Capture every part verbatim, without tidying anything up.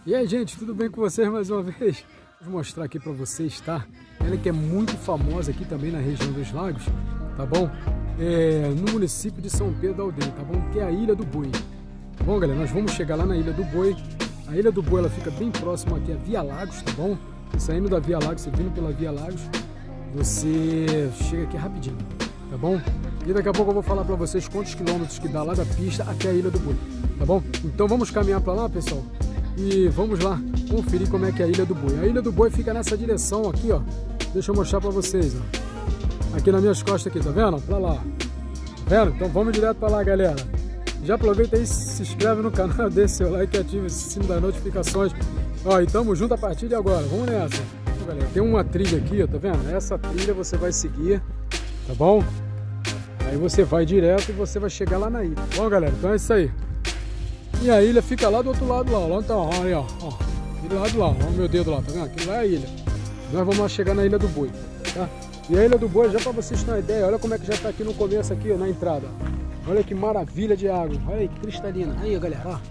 E aí, gente, tudo bem com vocês mais uma vez? Vou mostrar aqui pra vocês, tá? Ela que é muito famosa aqui também na região dos lagos, tá bom? É, no município de São Pedro da Aldeia, tá bom? Que é a Ilha do Boi. Tá bom, galera? Nós vamos chegar lá na Ilha do Boi. A Ilha do Boi, ela fica bem próxima aqui a Via Lagos, tá bom? Saindo da Via Lagos, você vindo pela Via Lagos, você chega aqui rapidinho, tá bom? E daqui a pouco eu vou falar pra vocês quantos quilômetros que dá lá da pista até a Ilha do Boi, tá bom? Então vamos caminhar pra lá, pessoal, e vamos lá conferir como é que é a Ilha do Boi. A Ilha do Boi fica nessa direção aqui, ó. Deixa eu mostrar pra vocês, ó. Aqui nas minhas costas aqui, tá vendo? Pra lá, tá vendo? Então vamos direto pra lá, galera. Já aproveita aí, se inscreve no canal, deixa seu like e ativa esse sino das notificações. Ó, e tamo junto a partir de agora, vamos nessa. Então, galera, tem uma trilha aqui, ó, tá vendo? Essa trilha você vai seguir, tá bom? Aí você vai direto e você vai chegar lá na ilha. Bom, galera, então é isso aí. E a ilha fica lá do outro lado lá, lá então, ó, aí, ó, ó, aquele lado lá, ó, o meu dedo lá, tá vendo? Aquilo lá é a ilha. Nós vamos lá chegar na Ilha do Boi, tá? E a Ilha do Boi, já pra vocês terem uma ideia, olha como é que já tá aqui no começo aqui, ó, na entrada. Olha que maravilha de água, olha aí, que cristalina. Aí, galera, ó.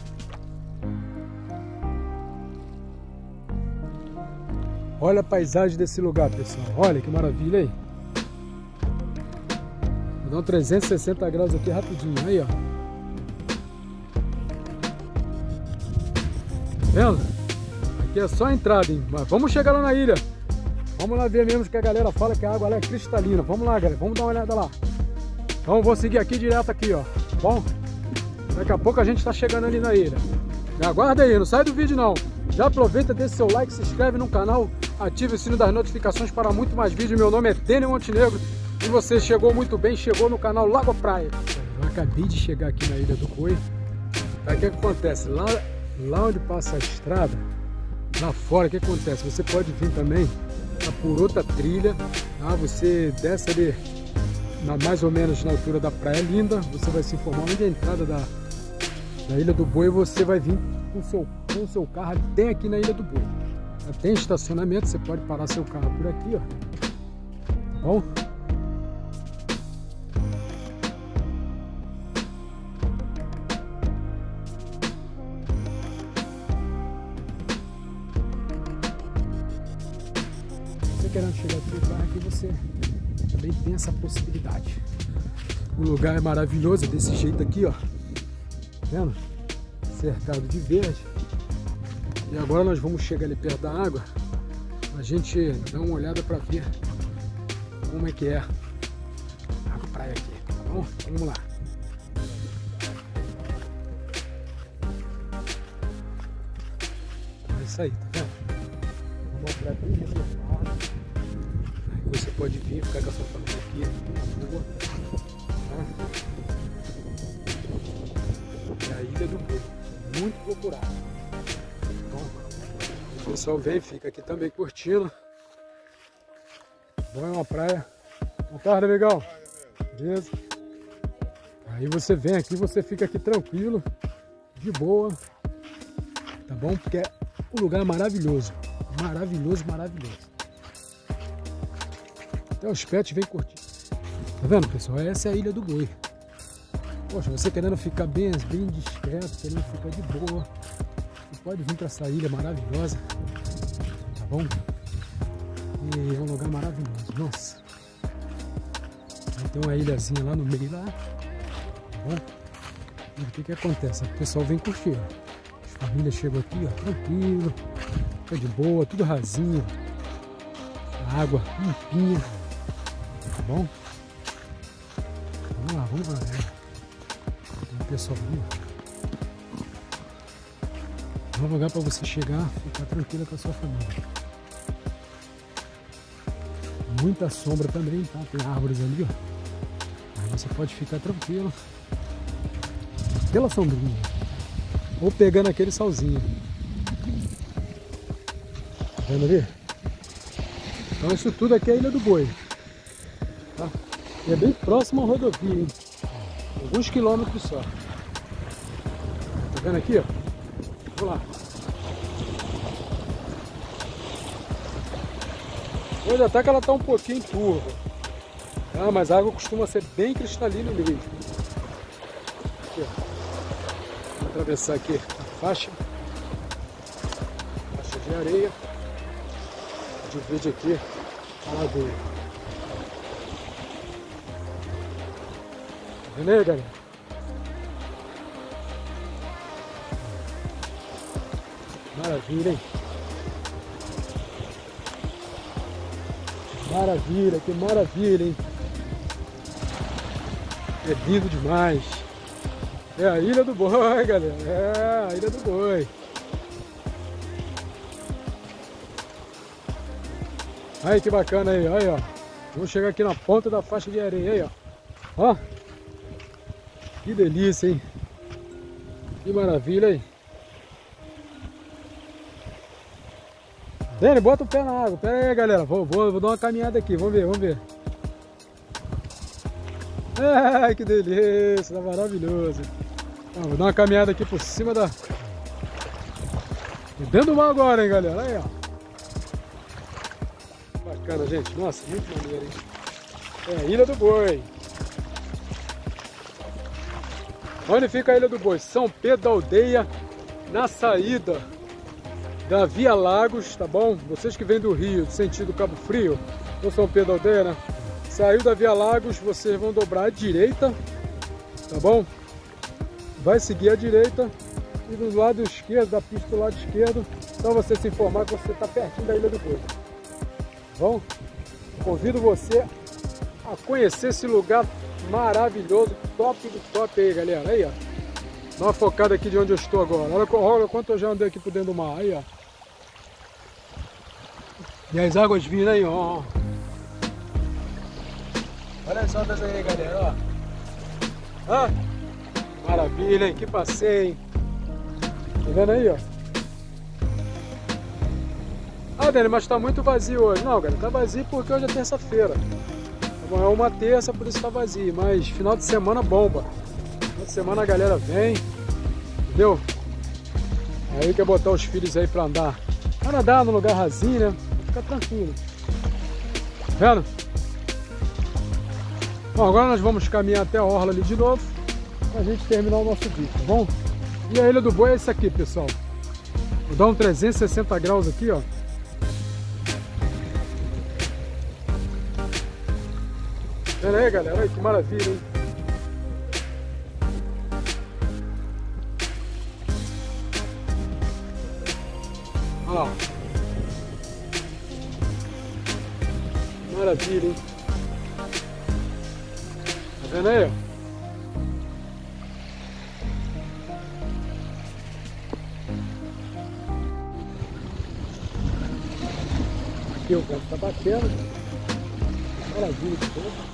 Olha a paisagem desse lugar, pessoal. Olha que maravilha aí. Vou dar um trezentos e sessenta graus aqui rapidinho. Aí, ó. Vendo? Aqui é só a entrada, hein? Mas vamos chegar lá na ilha. Vamos lá ver mesmo que a galera fala que a água lá é cristalina. Vamos lá, galera. Vamos dar uma olhada lá. Então eu vou seguir aqui direto aqui, ó. Bom? Daqui a pouco a gente tá chegando ali na ilha. Me aguarda aí, não sai do vídeo não. Já aproveita, deixa seu like, se inscreve no canal, ative o sino das notificações para muito mais vídeos. Meu nome é Dênio Montenegro e você chegou muito bem, chegou no canal Lago Praia. Eu acabei de chegar aqui na Ilha do Boi. Aí o que, que acontece? Lá, lá onde passa a estrada, lá fora, o que acontece? Você pode vir também tá, por outra trilha, tá? Você desce ali na, mais ou menos na altura da Praia Linda, você vai se informar onde é a entrada da, da Ilha do Boi, você vai vir com o seu, com o seu carro até aqui na Ilha do Boi. Tem estacionamento, você pode parar seu carro por aqui, ó. Tá bom? Você querendo chegar aqui no carro aqui, você também tem essa possibilidade. O lugar é maravilhoso, desse jeito aqui, ó. Tá vendo? Cercado de verde. E agora nós vamos chegar ali perto da água, a gente dá uma olhada para ver como é que é a praia aqui, tá bom? Vamos lá. É isso aí, tá vendo? Vamos mostrar bem reservado. Aí você pode vir, ficar com a sua família aqui, tá? É a Ilha do Boi, muito procurada. O pessoal vem e fica aqui também curtindo. Bom, é uma praia. Boa tarde, amigão. Beleza? Aí você vem aqui, você fica aqui tranquilo, de boa. Tá bom? Porque o lugar é maravilhoso. Maravilhoso, maravilhoso. Até os pets vêm curtir. Tá vendo, pessoal? Essa é a Ilha do Boi. Poxa, você querendo ficar bem, bem discreto, querendo ficar de boa, pode vir para essa ilha maravilhosa, tá bom? E é um lugar maravilhoso, nossa. Aí tem uma ilhazinha lá no meio lá, tá bom? E o que que acontece? O pessoal vem curtir, ó. As famílias chegam aqui, ó, tranquilo, fica de boa, tudo rasinho, a água limpinha, tá bom? Vamos lá, vamos lá, né? Tem um pessoal ali, ó. É um lugar para você chegar, ficar tranquila com a sua família. Muita sombra também, tá? Tem árvores ali, ó. Aí você pode ficar tranquilo pela sombrinha ou pegando aquele solzinho. Tá vendo ali? Então isso tudo aqui é a Ilha do Boi, tá? E é bem próximo à rodovia, hein? Alguns quilômetros só. Tá vendo aqui, ó? Vamos lá. Hoje até que ela está um pouquinho turva, ah, mas a água costuma ser bem cristalina mesmo. Aqui, ó. Vou atravessar aqui a faixa. de areia. Divide aqui a lagoa. Tá vendo aí, galera? Maravilha, hein? Maravilha, que maravilha, hein? É lindo demais. É a Ilha do Boi, galera. É a Ilha do Boi. Aí que bacana aí, aí ó. Vamos chegar aqui na ponta da faixa de areia aí, ó. Ó. Que delícia, hein? Que maravilha, hein? Dani, bota o pé na água. Pera aí, galera. Vou, vou, vou dar uma caminhada aqui. Vamos ver, vamos ver. Ai, que delícia. Tá maravilhoso. Então, vou dar uma caminhada aqui por cima da... Dentro do mar agora, hein, galera. Aí, ó. Bacana, gente. Nossa, muito maneiro, hein? É a Ilha do Boi. Onde fica a Ilha do Boi? São Pedro da Aldeia, na saída da Via Lagos, tá bom? Vocês que vêm do Rio, sentido Cabo Frio, ou São Pedro da Aldeia, né? Saiu da Via Lagos, vocês vão dobrar à direita, tá bom? Vai seguir à direita e do lado esquerdo, da pista do lado esquerdo, só você se informar que você está pertinho da Ilha do Boi. Tá bom? Convido você a conhecer esse lugar maravilhoso, top do top aí, galera. Aí, ó. Dá uma focada aqui de onde eu estou agora. Olha, olha quanto eu já andei aqui por dentro do mar. Aí, ó. E as águas vindo aí, ó. Olha as ondas aí, galera, ó. Ah, maravilha, hein? Que passeio, hein? Tá vendo aí, ó? Ah, Dani, mas tá muito vazio hoje. Não, galera, tá vazio porque hoje é terça-feira. É uma terça, por isso tá vazio. Mas final de semana bomba. Final de semana a galera vem. Entendeu? Aí quer botar os filhos aí pra andar. Pra andar no lugar rasinho, né? Fica tranquilo. Tá vendo? Bom, agora nós vamos caminhar até a orla ali de novo, pra gente terminar o nosso vídeo, tá bom? E a Ilha do Boi é essa aqui, pessoal. Vou dar um trezentos e sessenta graus aqui, ó. Olha aí, galera, olha que maravilha, hein? Olha lá. Maravilha, hein? Tá vendo aí, ó? Aqui o vento tá batendo. Maravilha de tudo.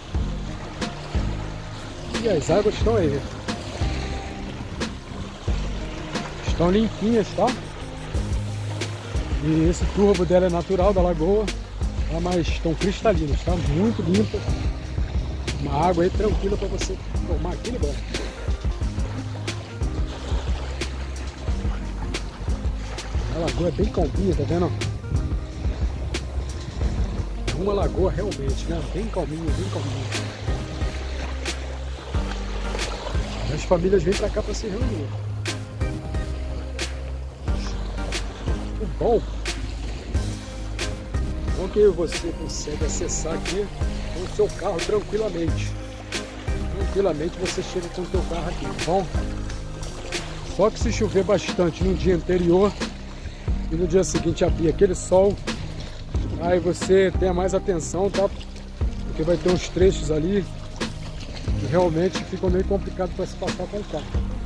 E as águas estão aí. Estão limpinhas, tá? E esse turbo dela é natural, da lagoa. Tá? Mas estão cristalinas, tá? Muito limpa. Uma água aí tranquila para você tomar aquele banho. A lagoa é bem calminha, tá vendo? Uma lagoa realmente, né? Bem calminha, bem calminha. As famílias vêm pra cá pra se reunir. O bom, o bom que você consegue acessar aqui com o seu carro tranquilamente. Tranquilamente você chega com o seu carro aqui, tá bom? Só que se chover bastante no dia anterior e no dia seguinte abrir aquele sol, aí você tenha mais atenção, tá? Porque vai ter uns trechos ali que realmente ficam meio complicado para se passar com o carro.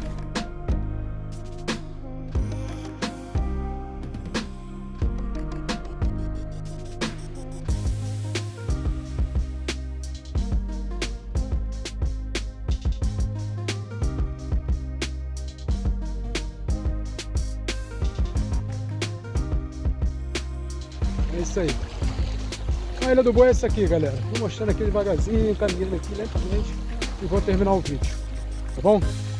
É isso aí. A Ilha do Boi é essa aqui, galera. Vou mostrando aqui devagarzinho, caminhando aqui lentamente e vou terminar o vídeo. Tá bom?